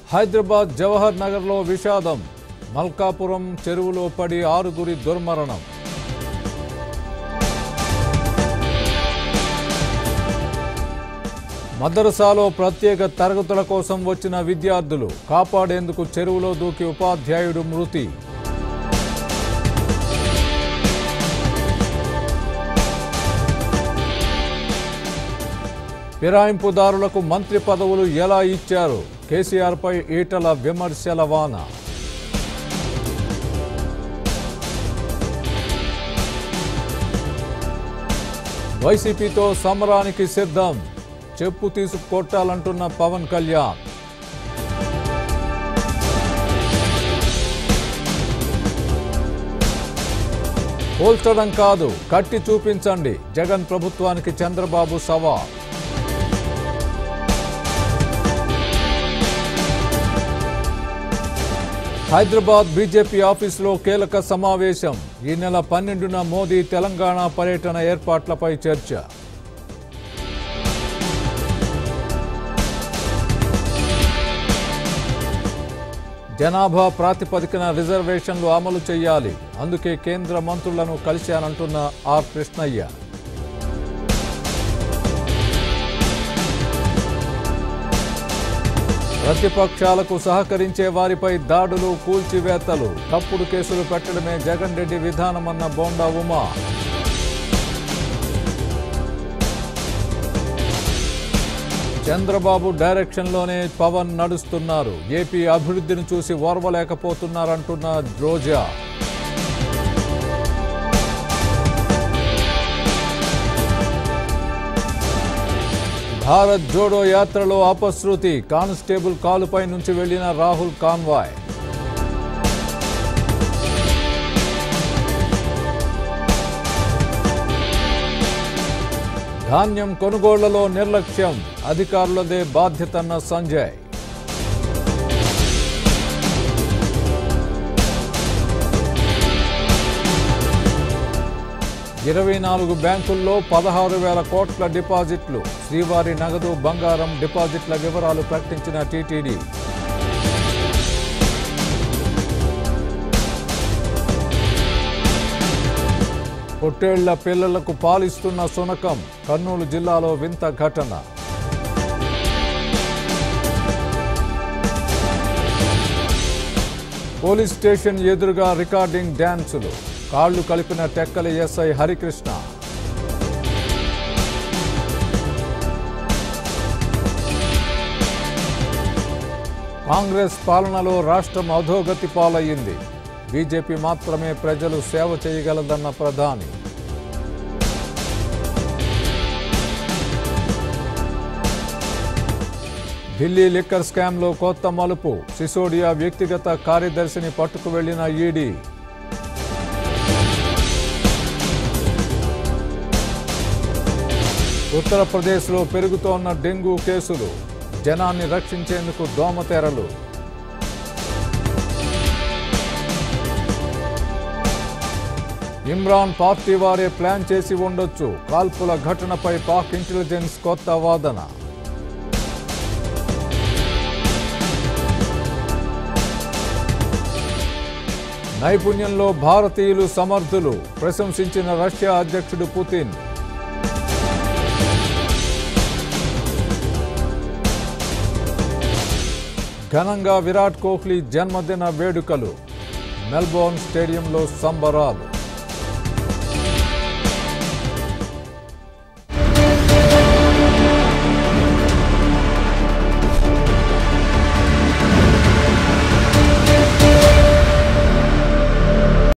హైదరాబాద్ జవహర్ నగర్లో విషాదం. మల్కాపురం చెరువులో పడి 6గురి దుర్మరణం. మదరసాలో ప్రత్యేక తరగతుల కోసం వచ్చిన విద్యార్థులు కాపాడేందుకు చెరువులో దూకి ఉపాధ్యాయుడు మృతి. ఫిరాయింపుదారులకు మంత్రి పదవులు ఎలా ఇచ్చారు? కేసీఆర్పై ఈటల విమర్శల వాన. వైసీపీతో సమరానికి సిద్ధం. చెప్పు తీసుకొట్టాలంటున్న పవన్ కళ్యాణ్. పోల్చడం కాదు, కట్టి చూపించండి. జగన్ ప్రభుత్వానికి చంద్రబాబు సవాల్. హైదరాబాద్ బీజేపీ ఆఫీసులో కీలక సమావేశం. ఈ నెల 12న మోదీ తెలంగాణ పర్యటన ఏర్పాట్లపై చర్చ. జనాభా ప్రాతిపదికన రిజర్వేషన్లు అమలు చేయాలి. అందుకే కేంద్ర మంత్రులను కలిశానంటున్న ఆర్ కృష్ణయ్య. ప్రతిపక్షాలకు సహకరించే వారిపై దాడులు, కూల్చివేతలు, తప్పుడు కేసులు పెట్టడమే జగన్ రెడ్డి విధానమన్న బోండా ఉమా. చంద్రబాబు డైరెక్షన్లోనే పవన్ నడుస్తున్నారు. ఏపీ అభివృద్ధిని చూసి ఓర్వలేకపోతున్నారంటున్న రోజా. భారత్ జోడో యాత్రలో అపశృతి. కానిస్టేబుల్ కాలుపై నుంచి వెళ్లిన రాహుల్ కాన్వాయ్. ధాన్యం కొనుగోళ్లలో నిర్లక్ష్యం. అధికారులదే బాధ్యతన్న సంజయ్. 24 బ్యాంకుల్లో 16,000 కోట్ల డిపాజిట్లు. శ్రీవారి నగదు, బంగారం డిపాజిట్ల వివరాలు ప్రకటించిన టీటీడీ. పొట్టేళ్ల పిల్లలకు పాలిస్తున్న శునకం. కర్నూలు జిల్లాలో వింత ఘటన. పోలీస్ స్టేషన్ ఎదురుగా రికార్డింగ్ డ్యాన్సులు. కాళ్లు కలిపిన టెక్కలి ఎస్ఐ హరికృష్ణ. కాంగ్రెస్ పాలనలో రాష్ట్రం అధోగతి పాలయ్యింది. బీజేపీ మాత్రమే ప్రజలు సేవ చేయగలదన్న ప్రధాని. ఢిల్లీ లిక్కర్ స్కామ్లో కొత్త మలుపు. సిసోడియా వ్యక్తిగత కార్యదర్శిని పట్టుకు వెళ్లిన ఈడీ. ఉత్తరప్రదేశ్లో పెరుగుతోన్న డెంగూ కేసులు. జనాన్ని రక్షించేందుకు దోమతెరలు. ఇమ్రాన్ పార్టీ వారే ప్లాన్ చేసి ఉండొచ్చు. కాల్పుల ఘటనపై పాక్ ఇంటెలిజెన్స్ కొత్త వాదన. నైపుణ్యంలో భారతీయులు సమర్థులు. ప్రశంసించిన రష్యా అధ్యక్షుడు పుతిన్. ఘనంగా విరాట్ కోహ్లీ జన్మదిన వేడుకలు. మెల్బోర్న్ స్టేడియంలో సంబరాలు.